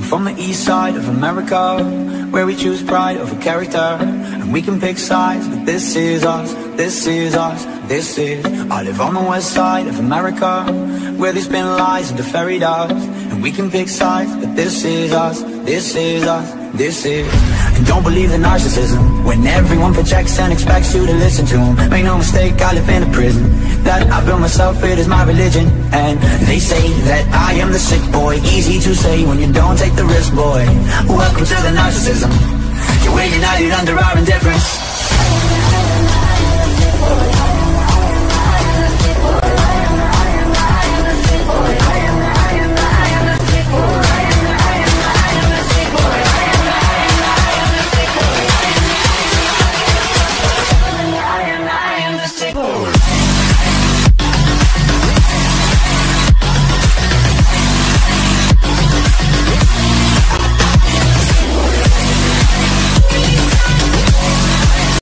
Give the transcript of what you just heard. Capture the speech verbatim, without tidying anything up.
from the east side of America, where we choose pride over character. And we can pick sides, but this is us, this is us, this is. I live on the west side of America, where they spin lies into fairy dust. And we can pick sides, but this is us, this is us, this is. And don't believe the narcissism, when everyone projects and expects you to listen to them. Make no mistake, I live in a prison that I built myself, it is my religion. And they say that I am the sick boy, easy to say when you don't take the risk, boy. Welcome to the narcissism, we're united under our indifference.